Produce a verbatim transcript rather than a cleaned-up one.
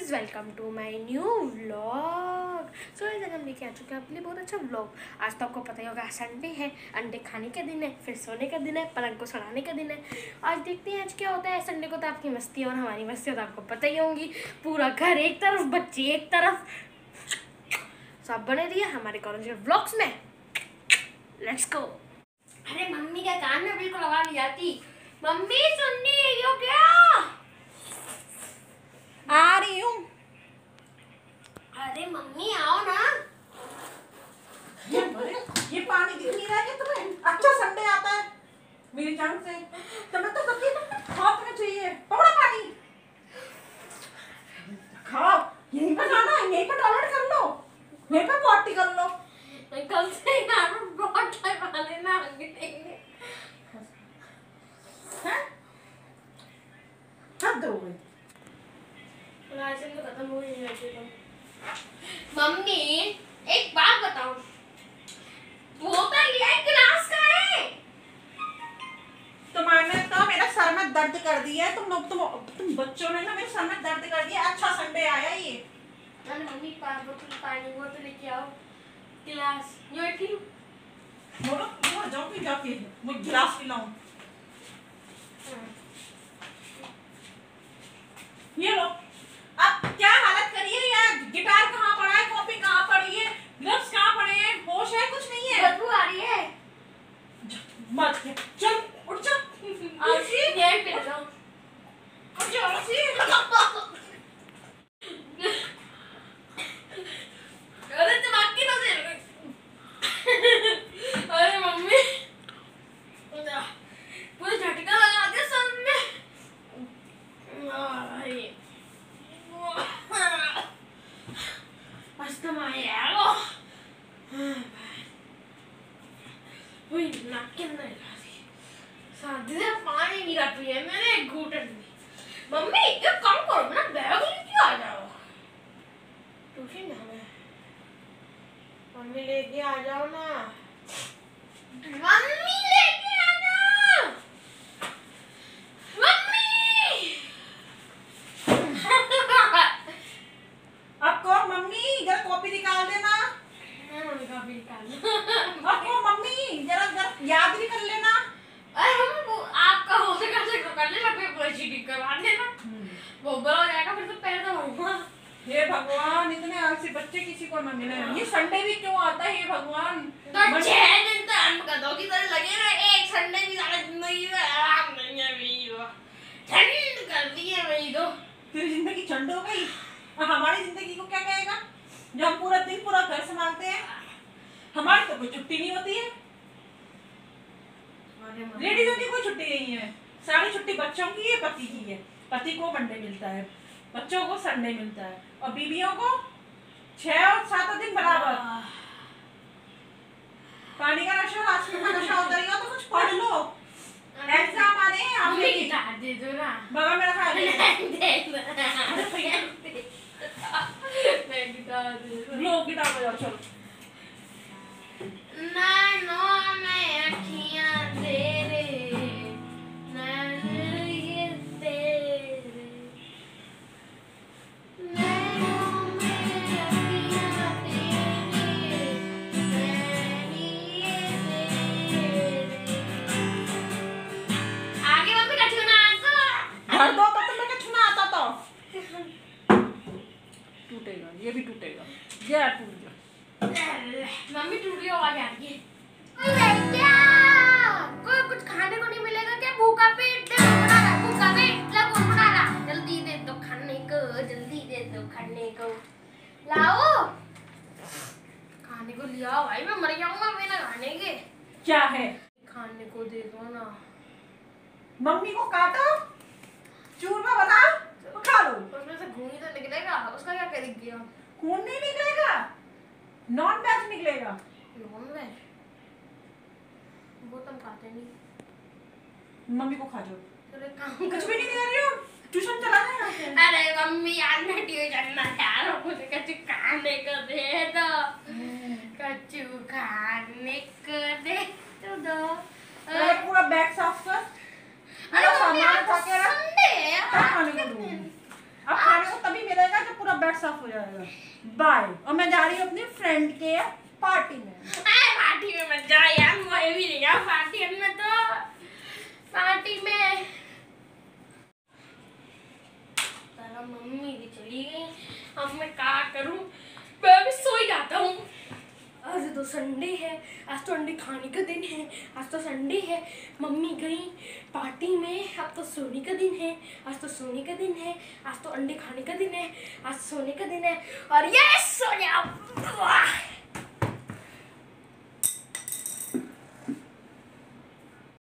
Guys, welcome to my new vlog. So आज हम लेके आ चुके हैं आपके लिए बहुत अच्छा व्लॉग। आज तो आपको पता ही होगा संडे है, अंडे खाने का दिन है, फिर सोने का दिन है, पलंग को सड़ाने का दिन है। आज देखते हैं आज क्या होता है। संडे को तो आपकी मस्ती और हमारी मस्ती तो आपको पता ही होंगी। पूरा घर एक तरफ, बच्चे एक तरफ। सब बने रहिए हमारे कॉलेज के व्लॉग्स में। Let's go. अरे मम्मी का कान में बिल्कुल आवाज नहीं आती। मम्मी सुननी है यो क्या? आ रही हूँ। अरे मम्मी आओ ना। ये, ये पानी दिख नहीं रहा है तुम्हें? अच्छा संडे आता है मेरी जान से। तुम्हें तो कभी हाथ में चाहिए पकड़ो पानी। खाओ, यहीं पर खाना है, यहीं पर टॉयलेट कर लो, यहीं पर पॉटी कर लो। कल से यार बहुत टाइम आ लेना आगे देंगे। हैं? हद हो गई। राशन तो खत्म हो ही नहीं। मम्मी एक बात बताओ, बोतल लिया है, गिलास का है? तुम्हारे तो मेरा सर में दर्द कर दिया है। तुम लोग तुम तुम बच्चों ने ना मेरे सर में दर्द कर दिया। अच्छा संडे आया ये। अरे मम्मी पानी बोतल पानी बोतल लेके आओ, गिलास यो एक ही। बोलो बोलो जाओ कि जाके मैं गिलास पिलाऊं। ये लो। अब क्या हालत करी है यार? गिटार कहाँ पड़ा है, कॉपी कहाँ पड़ी है, ग्लव्स कहाँ पड़े हैं? होश है? कुछ नहीं है। बदबू आ रही है। मत चल उठ जा। आशी ये पे जाओ। उठ जा आशी। अरे दिमाग की नजर। अरे मम्मी पूरा झटका लगा दिया सर में। अस्थमा है यार वो। वही नाक के अंदर लगा दी। शादी से पानी गिरा पिया मैंने एक घूंटन में। मम्मी एक काम करो ना, बैग लेके आ जाओ। ट्यूशन जाना है। मम्मी लेके आ जाओ ना। मम्मी लेके आ जाओ। मम्मी अब कौन मम्मी? जरा कॉपी निकाल देना। मैं मम्मी का भी निकाल। अब कौन मम्मी? जरा जरा याद भी कर लेना। अरे हम वो आपका हो सका से कर लेना, पेपर चीटिंग करवा देना। वो बड़ा हो जाएगा फिर तो पैर दबाऊंगा। हे भगवान, इतने आलसी बच्चे किसी को न मिले। ये संडे भी क्यों आता है? हे भगवान, तो छह दिन तो हम गधों की तरह लगे रहे। एक संडे भी सारा जिंदगी में आराम नहीं है। भी ठंड कर दी है वही तो। तेरी जिंदगी ठंड हो गई। हमारी जिंदगी को क्या कहेगा जो हम पूरा दिन पूरा घर संभालते हैं? हमारी तो कोई छुट्टी नहीं होती है। लेडीजों की कोई छुट्टी नहीं है। सारी छुट्टी बच्चों की है, पति की है। पति को मंडे मिलता है, बच्चों को संडे मिलता है, और बीवियों को छह और सात दिन बराबर। पानी का नशा, राशन का नशा होता रही हो तो कुछ पढ़ लो। एग्जाम आ रहे हैं आपके। गिटार दे दो ना। बाबा मेरा खा ले। दे दो। मैं गिटार दे दो। लो गिटार बजाओ चलो। नैनो में अखियां तेरे, नैनो ये तेरे, नैनो में अखियां तेरे, नैनी ये तेरे। आगे मम्मी का छूना आता। भर दो तो तुम्हें कुछ ना आता तो टूटेगा, ये भी टूटेगा। ये टूट गया। मम्मी टूट गई, आवाज आ रही है। क्या कोई कुछ खाने को नहीं मिलेगा क्या? भूखा पेट दे बना रहा, भूखा पेट ला कौन बना रहा? जल्दी दे दो खाने को, जल्दी दे दो खाने को। लाओ खाने को लिया भाई, मैं मर जाऊंगा बिना खाने के। क्या है? खाने को दे दो ना। मम्मी को काटो, चूरमा बना, खा लो। उसमें से खून ही तो निकलेगा, उसका क्या कर दिया? खून नहीं निकलेगा, नॉन वेज निकलेगा। नॉन वेज वो तुम खाते नहीं। मम्मी को खा जाओ। चलो काम कुछ भी नहीं दे रही हो, ट्यूशन चला रहे। अरे मम्मी यार मैं ट्यूशन ना जा रहा हूँ, मुझे कच्चू खाने को दे दो, कच्चू खाने को दे तो दो। अरे पूरा बैग साफ कर। अरे सामान उठा के रख। खाने को दूँ। अब खाने को तभी मिलेगा जब पूरा फ्लैट साफ हो जाएगा। बाय। और मैं जा रही हूँ अपनी फ्रेंड के पार्टी में। अरे पार्टी में मत जा यार, मैं भी नहीं जाऊँ पार्टी में। तो पार्टी में साला मम्मी भी चली गई, अब मैं क्या करूँ? मैं भी सो ही जाता हूँ। आज तो संडे है, आज तो अंडे खाने का दिन है। आज तो संडे है, मम्मी गई पार्टी में, अब तो सोने का दिन है। आज तो सोने का दिन है, आज तो अंडे खाने का दिन है, आज सोने का दिन है। और ये सो जाओ।